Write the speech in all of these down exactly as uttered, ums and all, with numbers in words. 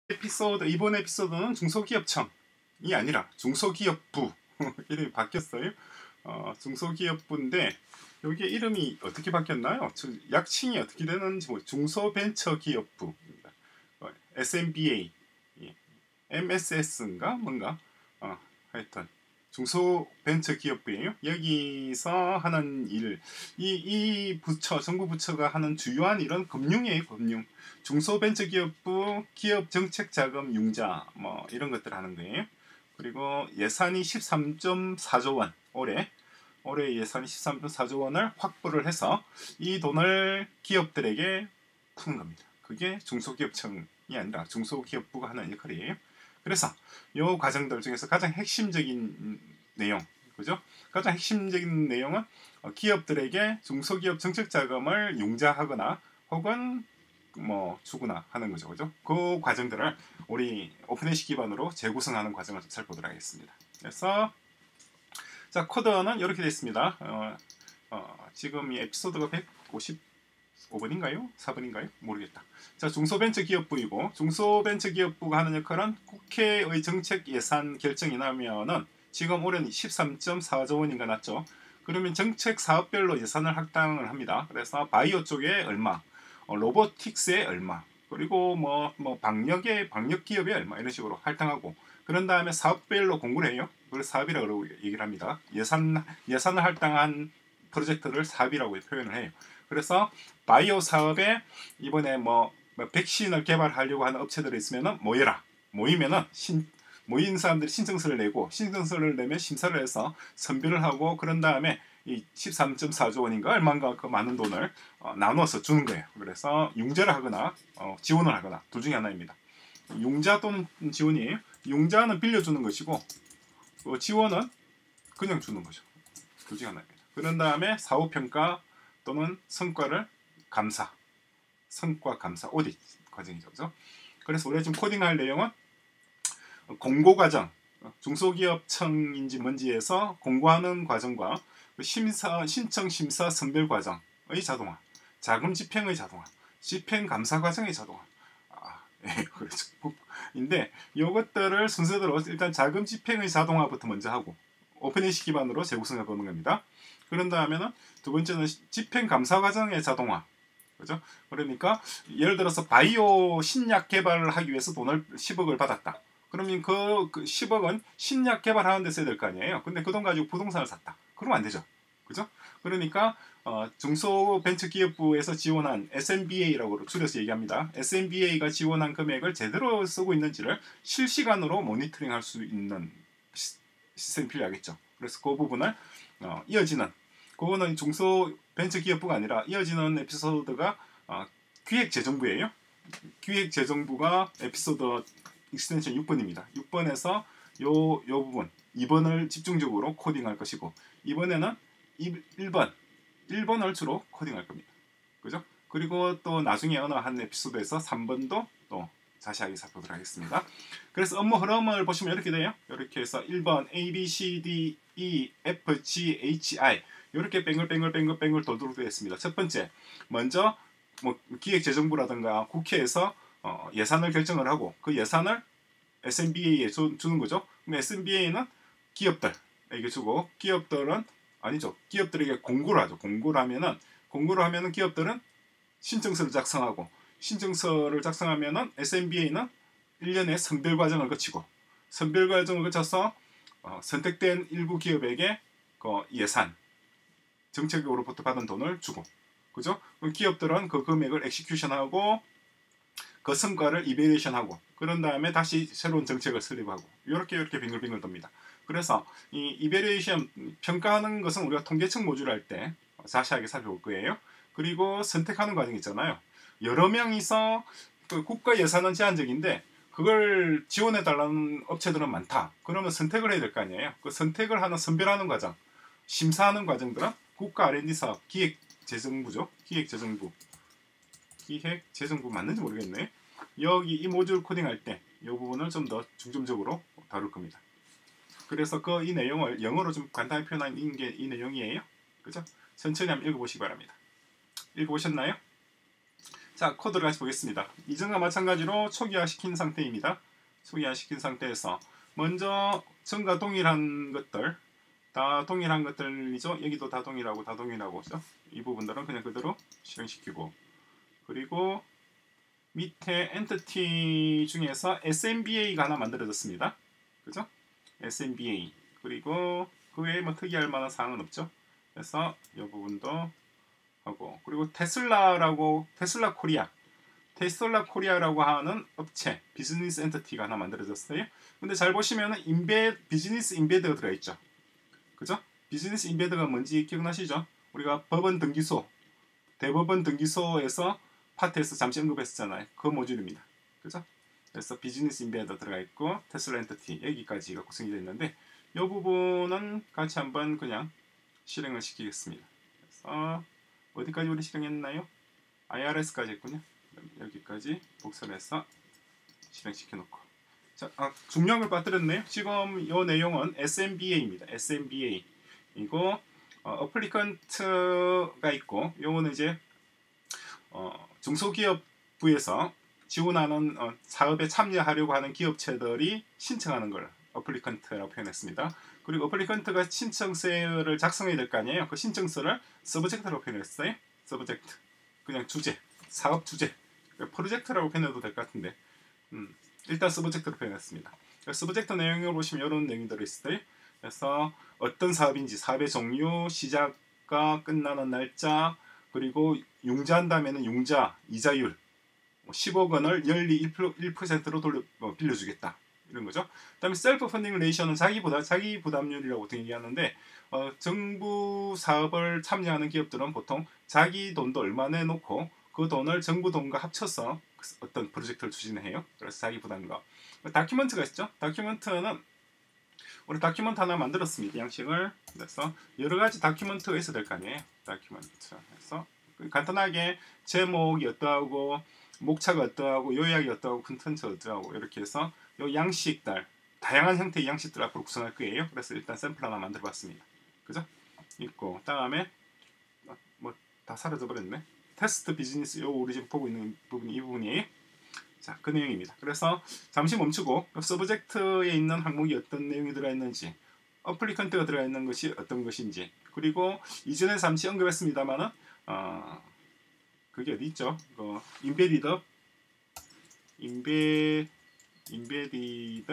에피소드 이번 에피소드는 중소기업청이 아니라 중소기업부 이름이 바뀌었어요. 어, 중소기업부인데 여기 이름이 어떻게 바뀌었나요? 약칭이 어떻게 되는지 뭐 중소벤처기업부입니다. 어, 에스엠비에이, 엠에스에스인가 뭔가 어, 하여튼 중소벤처기업부예요. 여기서 하는 일, 이, 이 부처, 정부 부처가 하는 주요한 일은 금융이에요. 금융. 중소벤처기업부 기업정책자금 융자 뭐 이런 것들 하는 거예요. 그리고 예산이 십삼 점 사조 원, 올해 올해 예산이 십삼 점 사조 원을 확보를 해서 이 돈을 기업들에게 푸는 겁니다. 그게 중소기업청이 아니라 중소기업부가 하는 역할이에요. 그래서 이 과정들 중에서 가장 핵심적인 내용, 그죠? 가장 핵심적인 내용은 기업들에게 중소기업 정책자금을 융자하거나 혹은 뭐 주거나 하는 거죠, 그죠? 그 과정들을 우리 오픈에이씨 기반으로 재구성하는 과정을 좀 살펴보도록 하겠습니다. 그래서 자, 코드는 이렇게 되어 있습니다. 어, 어, 지금 이 에피소드가 백오십오 번인가요? 사 번인가요? 모르겠다. 자, 중소벤처기업부이고 중소벤처기업부가 하는 역할은 국회의 정책 예산 결정이 나면은 지금 올해는 십삼 점 사조 원인가 났죠. 그러면 정책 사업별로 예산을 할당을 합니다. 그래서 바이오 쪽에 얼마, 어, 로보틱스에 얼마, 그리고 뭐, 뭐 방역에 방역기업에 얼마 이런 식으로 할당하고 그런 다음에 사업별로 공고를 해요. 그걸 사업이라고 얘기를 합니다. 예산, 예산을 할당한 프로젝트를 사업이라고 표현을 해요. 그래서 바이오 사업에 이번에 뭐, 뭐 백신을 개발하려고 하는 업체들이 있으면 모여라. 모이면은 신, 모인 사람들이 신청서를 내고 신청서를 내면 심사를 해서 선별을 하고 그런 다음에 이 십삼 점 사조 원인가 얼마인가 그 많은 돈을 어, 나눠서 주는 거예요. 그래서 융자를 하거나 어, 지원을 하거나 둘 중에 하나입니다. 융자 또는 지원이에요. 융자는 빌려주는 것이고 어, 지원은 그냥 주는 거죠. 둘 중에 하나입니다. 그런 다음에 사후평가 또는 성과를 감사, 성과 감사, 오디트 과정이죠. 그죠? 그래서 우리가 지금 코딩할 내용은 공고 과정, 중소기업청인지 뭔지에서 공고하는 과정과 심사, 신청 심사 선별 과정의 자동화, 자금 집행의 자동화, 집행 감사 과정의 자동화. 아, 예, 그렇죠. 인데 이것들을 순서대로 일단 자금 집행의 자동화부터 먼저 하고 오픈에이씨 기반으로 재구성해 보는 겁니다. 그런 다음에는 두 번째는 집행 감사 과정의 자동화. 그죠? 그러니까 예를 들어서 바이오 신약 개발을 하기 위해서 돈을 십억을 받았다. 그러면 그, 그 십억은 신약 개발하는 데 써야 될 거 아니에요. 근데 그 돈 가지고 부동산을 샀다. 그러면 안 되죠. 그죠? 그러니까 어, 중소벤처기업부에서 지원한 에스엠비에이라고 줄여서 얘기합니다. 에스엠비에이가 지원한 금액을 제대로 쓰고 있는지를 실시간으로 모니터링할 수 있는 시스템이 필요하겠죠. 그래서 그 부분을 어, 이어지는 그거는 중소벤처기업부가 아니라 이어지는 에피소드가 어, 기획재정부예요. 기획재정부가 에피소드 익스텐션 육 번입니다. 육 번에서 요, 요 부분 이 번을 집중적으로 코딩할 것이고 이번에는 일 번 일 번을 주로 코딩할 겁니다. 그죠? 그리고 또 나중에 어느 한 에피소드에서 삼 번도 또 자세하게 살펴보도록 하겠습니다. 그래서 업무 흐름을 보시면 이렇게 돼요. 이렇게 해서 일 번 A, B, C, D, E, F, G, H, I 이렇게 뱅글뱅글뱅글뱅글 돌도록 되어 있습니다. 첫 번째, 먼저 뭐 기획재정부라든가 국회에서 어, 예산을 결정을 하고 그 예산을 에스엠비에이에 주, 주는 거죠. 그럼 에스엠비에이는 기업들에게 주고 기업들은 아니죠. 기업들에게 공고를 하죠. 공고를 하면은 공고를 하면은 기업들은 신청서를 작성하고 신청서를 작성하면은 에스엠비에이는 일 년의 선별 과정을 거치고 선별 과정을 거쳐서 어, 선택된 일부 기업에게 그 예산 정책으로부터 받은 돈을 주고 그죠? 그럼 기업들은 그 금액을 엑시큐션하고 그 성과를 이베리에이션하고 그런 다음에 다시 새로운 정책을 설립하고 이렇게 이렇게 빙글빙글 돕니다. 그래서 이 이베리에이션 평가하는 것은 우리가 통계청 모듈 할 때 자세하게 살펴볼 거예요. 그리고 선택하는 과정이 있잖아요. 여러 명이서 그 국가 예산은 제한적인데 그걸 지원해 달라는 업체들은 많다. 그러면 선택을 해야 될 거 아니에요. 그 선택을 하는 선별하는 과정, 심사하는 과정들은 국가 알앤디 사업 기획재정부죠. 기획재정부. 기획재정부 맞는지 모르겠네. 여기 이 모듈 코딩할 때 이 부분을 좀 더 중점적으로 다룰 겁니다. 그래서 그 이 내용을 영어로 좀 간단히 표현한 게 이 내용이에요. 그죠? 천천히 한번 읽어보시기 바랍니다. 읽어보셨나요? 자, 코드를 같이 보겠습니다. 이전과 마찬가지로 초기화시킨 상태입니다. 초기화시킨 상태에서 먼저 전과 동일한 것들, 다 동일한 것들이죠. 여기도 다 동일하고 다 동일하고, 그죠? 이 부분들은 그냥 그대로 실행시키고, 그리고 밑에 엔티티 중에서 에스엠비에이가 하나 만들어졌습니다. 그죠? 에스엠비에이. 그리고 그 외에 뭐 특이할 만한 사항은 없죠. 그래서 이 부분도 하고, 그리고 테슬라라고, 테슬라 코리아, 테슬라 코리아라고 하는 업체, 비즈니스 엔티티가 하나 만들어졌어요. 근데 잘 보시면은 인베, 비즈니스 인베드가 들어있죠. 그죠? 비즈니스 인베드가 뭔지 기억나시죠? 우리가 법원 등기소, 대법원 등기소에서 파트에서 잠시 언급했었잖아요. 그 모듈입니다. 그죠? 그래서 비즈니스 인베드 들어가 있고, 테슬라 엔티티 여기까지가 구성이 되어 있는데, 이 부분은 같이 한번 그냥 실행을 시키겠습니다. 그래서 어디까지 우리 실행했나요? 아이알에스까지 했군요. 여기까지 복선해서 실행시켜 놓고. 자, 아, 중요한 걸 빠뜨렸네요. 지금 이 내용은 에스엠비에이입니다. 에스엠비에이. 이거 어, 어플리컨트가 있고, 요거는 이제 어, 중소기업부에서 지원하는 어, 사업에 참여하려고 하는 기업체들이 신청하는 걸 어플리컨트라고 표현했습니다. 그리고 어플리컨트가 신청서를 작성해야 될 거 아니에요. 그 신청서를 서브젝트라고 표현했어요. 서브젝트. 그냥 주제, 사업 주제. 프로젝트라고 표현해도 될 것 같은데, 음, 일단 서브젝트로 표현했습니다. 서브젝트 내용을 보시면 이런 내용이 들어있어요. 그래서 어떤 사업인지, 사업의 종류, 시작과 끝나는 날짜, 그리고 융자한다면 융자, 이자율, 십억 원을 연리 일 퍼센트로 돌려, 어, 빌려주겠다. 이런 거죠. 그 다음에 셀프 펀딩 레이셔는 자기 부담, 자기 부담률이라고 보통 얘기하는데, 어, 정부 사업을 참여하는 기업들은 보통 자기 돈도 얼마 내놓고 그 돈을 정부 돈과 합쳐서 어떤 프로젝트를 추진해요. 그래서 자기 부담과. 다큐멘트가 있죠. 다큐멘트는 우리 다큐멘트 하나 만들었습니다. 양식을. 그래서 여러 가지 다큐멘트가 있어야 될 거 아니에요. 다큐멘트. 그래서 간단하게 제목이 어떠하고, 목차가 어떠하고, 요약이 어떠하고, 컨텐츠 어떠하고, 이렇게 해서 요 양식들, 다양한 형태의 양식들 앞으로 구성할 거예요. 그래서 일단 샘플 하나 만들어 봤습니다. 그죠? 있고, 다음에 뭐 다 사라져 버렸네. 테스트 비즈니스, 요 우리 지금 보고 있는 부분이 이 부분이에요. 자, 그 내용입니다. 그래서 잠시 멈추고 서브젝트에 있는 항목이 어떤 내용이 들어있는지, 어플리컨트가 들어있는 것이 어떤 것인지, 그리고 이전에 잠시 언급했습니다만은 어, 그게 어디 있죠? 그 인베디드, 인베, 인베디드,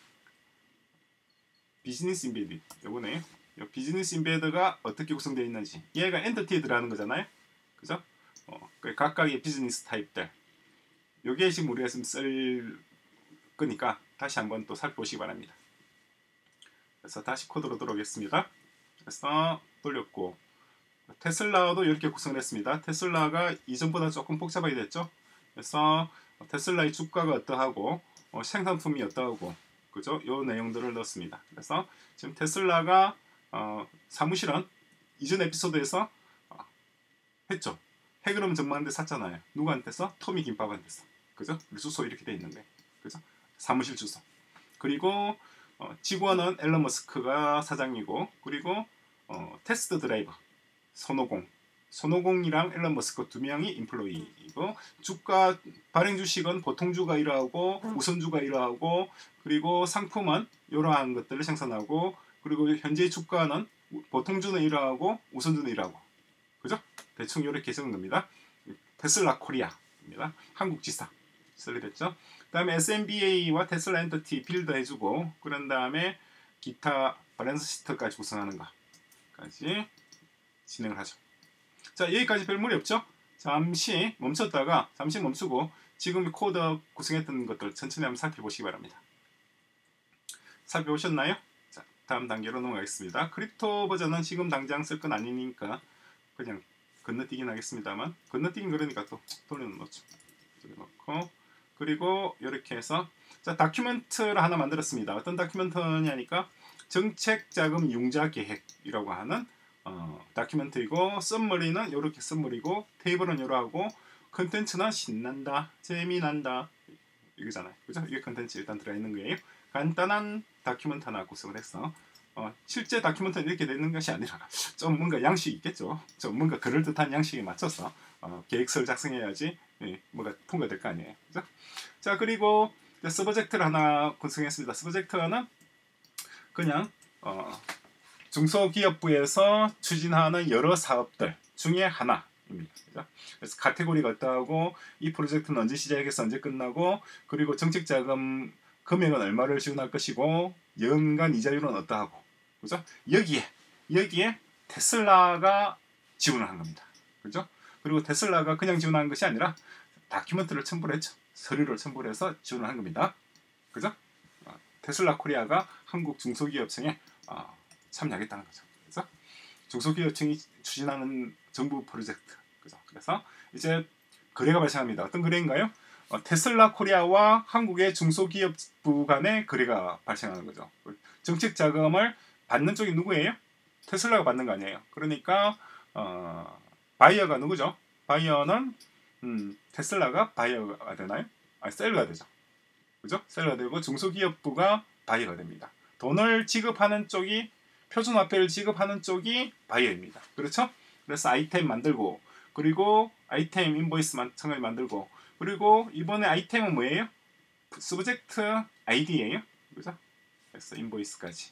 비즈니스 인베디드, 요거네. 요 비즈니스 인베디드가 어떻게 구성되어 있는지, 얘가 엔티티에 들어가는 거잖아요. 그죠? 어, 각각의 비즈니스 타입들. 요게 지금 우리가 지금 쓸 거니까 다시 한번 또 살펴보시기 바랍니다. 그래서 다시 코드로 들어오겠습니다. 그래서 돌렸고, 테슬라도 이렇게 구성을 했습니다. 테슬라가 이전보다 조금 복잡하게 됐죠. 그래서 테슬라의 주가가 어떠하고, 어, 생산품이 어떠하고, 그죠? 요 내용들을 넣었습니다. 그래서 지금 테슬라가 어, 사무실은 이전 에피소드에서 어, 했죠. 해그럼 전망대 샀잖아요. 누구한테서? 토미 김밥한테서. 그죠? 주소 이렇게 돼 있는데, 그죠? 사무실 주소. 그리고 어, 직원은 앨런 머스크가 사장이고, 그리고 어, 테스트 드라이버 손오공, 손오공이랑 앨런 머스크 두 명이 인플로이이고, 주가 발행 주식은 보통주가 일하고 우선주가 일하고, 그리고 상품은 이러한 것들을 생산하고, 그리고 현재 주가는 보통주는 일하고 우선주는 일하고, 그죠? 대충 이렇게 적은 테슬라 코리아입니다. 한국 지사 설립했죠. 그 다음에 에스엠비에이와 테슬라 엔티티 빌드 해주고, 그런 다음에 기타 밸런스 시트까지 구성하는 것까지 진행을 하죠. 자, 여기까지 별 무리 없죠? 잠시 멈췄다가 잠시 멈추고 지금 코드 구성했던 것들 천천히 한번 살펴보시기 바랍니다. 살펴보셨나요? 자, 다음 단계로 넘어가겠습니다. 크립토 버전은 지금 당장 쓸 건 아니니까 그냥 건너뛰긴 하겠습니다만, 건너뛰긴 그러니까 또 돌려놓죠. 돌려놓고, 그리고 이렇게 해서 자, 다큐멘트를 하나 만들었습니다. 어떤 다큐멘트냐니까 정책자금 융자 계획이라고 하는 어, 다큐멘트이고, 썸머리는 이렇게 썸머리고, 테이블은 이러하고, 컨텐츠는 신난다, 재미난다 이거잖아요. 그죠? 이게 컨텐츠 일단 들어있는 거예요. 간단한 다큐멘트 하나 구성을 해서 어, 실제 다큐멘터는 이렇게 되는 것이 아니라 좀 뭔가 양식이 있겠죠. 좀 뭔가 그럴듯한 양식에 맞춰서 어, 계획서를 작성해야지 예, 뭐가 통과될 거 아니에요. 그죠? 자, 그리고 서브젝트를 하나 구성했습니다. 서브젝트는 그냥 어, 중소기업부에서 추진하는 여러 사업들 중에 하나입니다. 그죠? 그래서 카테고리가 어떠하고 이 프로젝트는 언제 시작해서 언제 끝나고 그리고 정책자금 금액은 얼마를 지원할 것이고 연간 이자율은 어떠하고 그죠? 여기에 여기에 테슬라가 지원을 한 겁니다. 그죠? 그리고 테슬라가 그냥 지원한 것이 아니라 다큐멘터리를 첨부를 했죠. 서류를 첨부를 해서 지원을 한 겁니다. 그죠? 어, 테슬라 코리아가 한국 중소기업청에 어, 참여하겠다는 거죠. 그래서 중소기업청이 추진하는 정부 프로젝트. 그죠? 그래서 이제 거래가 발생합니다. 어떤 거래인가요? 어, 테슬라 코리아와 한국의 중소기업부 간의 거래가 발생하는 거죠. 정책 자금을 받는 쪽이 누구예요? 테슬라가 받는 거 아니에요. 그러니까 어, 바이어가 누구죠? 바이어는 음, 테슬라가 바이어가 되나요? 아, 셀러가 되죠. 그죠? 셀러가 되고 중소기업부가 바이어가 됩니다. 돈을 지급하는 쪽이 표준화폐를 지급하는 쪽이 바이어입니다. 그렇죠? 그래서 아이템 만들고 그리고 아이템 인보이스 마찬가지 만들고 그리고 이번에 아이템은 뭐예요? 서브젝트 아이디예요. 그죠? 그래서 인보이스까지.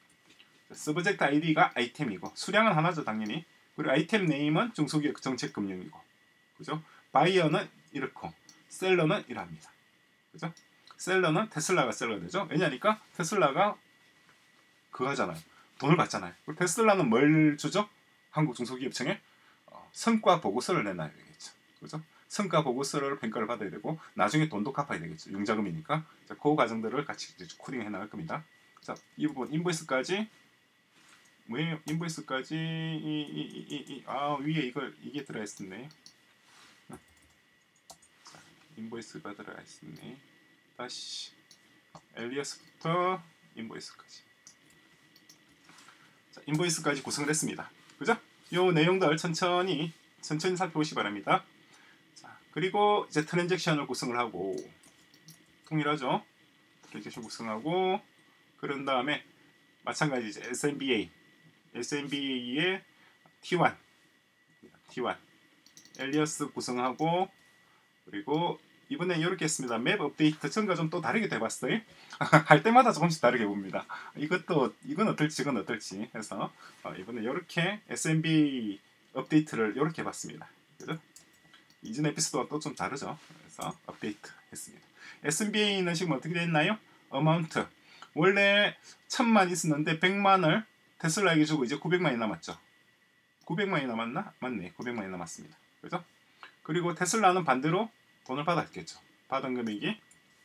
서브젝트 아이디가 아이템이고 수량은 하나죠 당연히. 그리고 아이템 네임은 중소기업 정책금융이고. 그죠? 바이어는 이렇고 셀러는 이러합니다. 그죠? 셀러는 테슬라가 셀러가 되죠. 왜냐니까 테슬라가 그거 하잖아요. 돈을 받잖아요. 테슬라는 뭘 주죠? 한국 중소기업청에 어, 성과 보고서를 내놔야 되겠죠. 그죠? 성과 보고서를 평가를 받아야 되고 나중에 돈도 갚아야 되겠죠. 융자금이니까. 자, 그 과정들을 같이 코딩해 나갈 겁니다. 자, 이 부분 인보이스까지 왜 인보이스까지 이, 이, 이, 이, 아 위에 이걸 이게 들어가 있었네. 자, 인보이스가 들어가 있었네. 다시 엘리어스부터 인보이스까지. 자, 인보이스까지 구성을 했습니다. 그죠? 요 내용들 천천히 천천히 살펴보시기 바랍니다. 자, 그리고 이제 트랜잭션을 구성을 하고 통일하죠. 트랜잭션 구성하고 그런 다음에 마찬가지 이제 에스엠비에이 에스엠비에이의 티 원 티 원 엘리어스 구성하고 그리고 이번에 이렇게 했습니다. 맵 업데이트 전과 좀 또 다르게 돼봤어요. 할 때마다 조금씩 다르게 봅니다. 이것도 이건 어떨지 이건 어떨지 해서 어, 이번에 이렇게 에스엠비 업데이트를 이렇게 해봤습니다. 그죠? 이전 에피소드와 또 좀 다르죠. 그래서 업데이트 했습니다. 에스엠비에이는 지금 어떻게 됐나요? 어마운트 원래 천만 있었는데 백만을 테슬라에게 주고 이제 구백만이 남았죠. 구백만이 남았나? 맞네. 구백만이 남았습니다. 그죠? 그리고 테슬라는 반대로 돈을 받았겠죠. 받은 금액이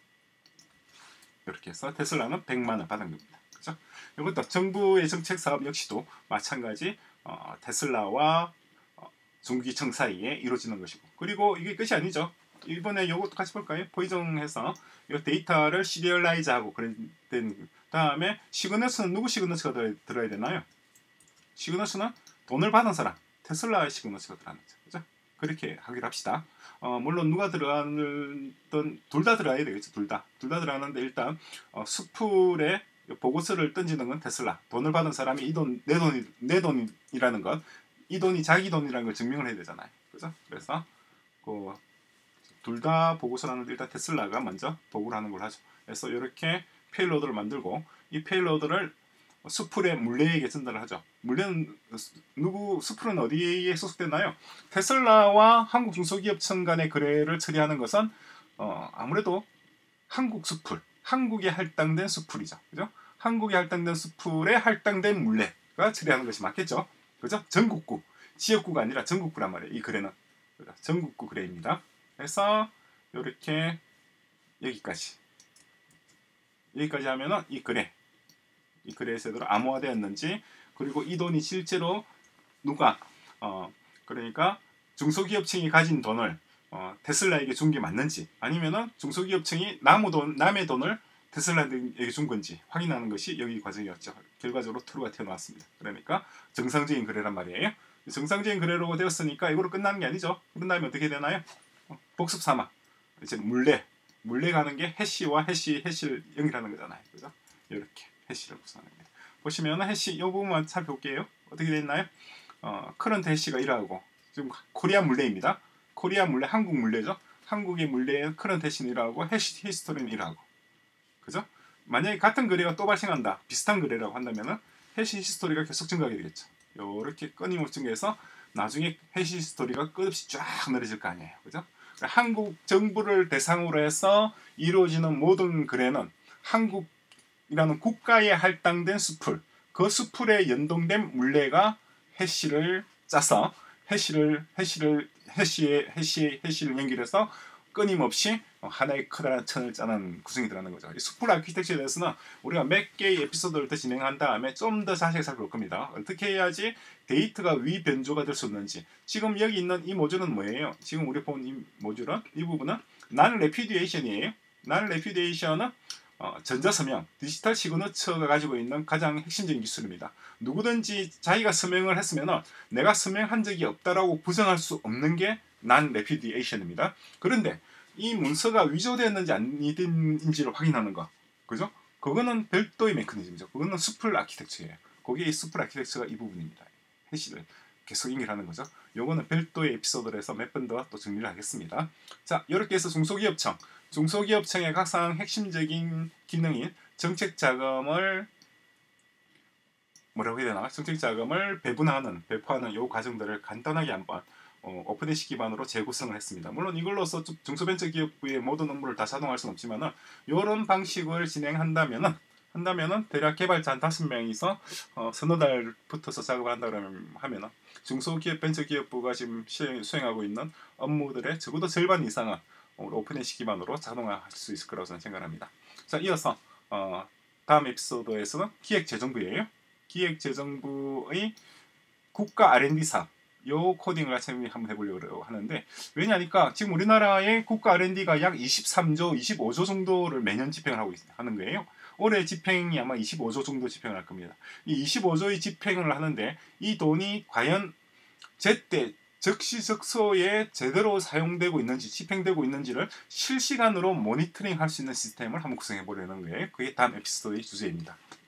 이렇게 해서 테슬라는 백만을 받은 겁니다. 그죠? 이것도 정부의 정책 사업 역시도 마찬가지 어, 테슬라와 어, 중기청 사이에 이루어지는 것이고 그리고 이게 끝이 아니죠. 이번에 이것도 같이 볼까요? 포이정해서 이 데이터를 시리얼라이즈하고 그런 다음에 시그너처는 누구 시그너처가 들어, 들어야 되나요? 시그너처는 돈을 받은 사람 테슬라의 시그너처가 들어가는 거죠. 그죠? 그렇게 하기로 합시다. 어, 물론 누가 들어가는 둘 다 들어가야 되겠죠. 둘 다. 둘 다 들어가는데 일단 어, 수풀에 보고서를 던지는 건 테슬라. 돈을 받은 사람이 이 돈, 내 돈이, 내 돈이라는 것, 이 돈이 자기 돈이라는 걸 증명을 해야 되잖아요. 그죠? 그래서 그, 둘 다 보고서를 하는데 일단 테슬라가 먼저 보고를 하는 걸 하죠. 그래서 이렇게 페일로드를 만들고 이 페일로드를 수풀의 물레에게 전달을 하죠. 물레는 누구 수풀은 어디에 소속되나요? 테슬라와 한국 중소기업청 간의 거래를 처리하는 것은 어, 아무래도 한국 수풀, 한국에 할당된 수풀이죠. 그죠? 한국에 할당된 수풀에 할당된 물레가 처리하는 것이 맞겠죠. 그죠? 전국구, 지역구가 아니라 전국구란 말이에요. 이 거래는 그죠? 전국구 거래입니다. 그래서 이렇게 여기까지 여기까지 하면은 이 거래 이 거래의 제도로 암호화되었는지 그리고 이 돈이 실제로 누가 어 그러니까 중소기업청이 가진 돈을 어, 테슬라에게 준 게 맞는지 아니면은 중소기업청이 남의 돈 남의 돈을 테슬라에게 준 건지 확인하는 것이 여기 과정이었죠. 결과적으로 트루가 튀어나왔습니다. 그러니까 정상적인 거래란 말이에요. 정상적인 거래로 되었으니까 이거로 끝나는 게 아니죠. 끝나면 어떻게 되나요? 어, 복습 삼아 이제 물레 물레 가는 게 해시와 해시 해시를 연결하는 거잖아요. 그죠? 이렇게 해시를 구성하는 겁니다. 보시면 해시 이 부분만 살펴볼게요. 어떻게 됐나요? 어, 커런트 해시가 이러하고 지금 코리아 물레입니다. 코리아 물레, 한국 물레죠. 한국의 물레의 커런트 해시는 이러하고 해시 히스토리는 이러하고, 그죠? 만약에 같은 거래가 또 발생한다, 비슷한 거래라고 한다면은 해시 히스토리가 계속 증가하게 되겠죠. 요렇게 끊임없이 증가해서 나중에 해시 히스토리가 끝없이 쫙 늘어질 거 아니에요, 그죠? 한국 정부를 대상으로 해서 이루어지는 모든 거래는 한국이라는 국가에 할당된 수풀, 그 수풀에 연동된 물레가 해시를 짜서 해시를 해시를 해시에 해시 해시를 연결해서 끊임없이 하나의 커다란 천을 짜는 구성이 들어가는 거죠. 이 수풀 아키텍처에 대해서는 우리가 몇 개의 에피소드를 더 진행한 다음에 좀 더 자세히 살펴볼 겁니다. 어떻게 해야지 데이터가 위변조가 될 수 없는지. 지금 여기 있는 이 모듈은 뭐예요? 지금 우리 본 이 모듈은, 이 부분은 난 레피디에이션이에요. 난 레피디에이션은 어, 전자서명, 디지털 시그너처가 가지고 있는 가장 핵심적인 기술입니다. 누구든지 자기가 서명을 했으면 내가 서명한 적이 없다라고 부정할 수 없는 게 난 레피디에이션입니다. 그런데 이 문서가 위조되었는지 아니든지를 확인하는 거, 그죠? 그거는 별도의 메커니즘이죠. 그거는 수풀 아키텍처예요. 거기에 수풀 아키텍처가 이 부분입니다. 해시를 계속 연결하는 거죠. 요거는 별도의 에피소드를 해서 몇 번 더 또 정리를 하겠습니다. 자, 이렇게 해서 중소기업청, 중소기업청의 가장 핵심적인 기능인 정책자금을 뭐라고 해야 되나? 정책자금을 배분하는, 배포하는 요 과정들을 간단하게 한번 어, 오픈해시 기반으로 재구성을 했습니다. 물론 이걸로서 중소벤처기업부의 모든 업무를 다 자동화할 수는 없지만은 이런 방식을 진행한다면은 한다면은 대략 개발자 한 다섯 명이서 어, 서너 달 붙어서 작업을 한다면 하면은 중소기업 벤처기업부가 지금 시행, 수행하고 있는 업무들의 적어도 절반 이상은 오픈해시 기반으로 자동화할 수 있을 거라고 저는 생각합니다. 자, 이어서 어, 다음 에피소드에서는 기획재정부예요. 기획재정부의 국가 알 앤 디 사업, 요 코딩을 같이 한번 해보려고 하는데, 왜냐니까 지금 우리나라의 국가 알 앤 디가 약 이십삼조, 이십오조 정도를 매년 집행을 하고 하는 거예요. 올해 집행이 아마 이십오조 정도 집행을 할 겁니다. 이 이십오조의 집행을 하는데 이 돈이 과연 제때 적시적소에 제대로 사용되고 있는지, 집행되고 있는지를 실시간으로 모니터링 할 수 있는 시스템을 한번 구성해 보려는 거예요. 그게 다음 에피소드의 주제입니다.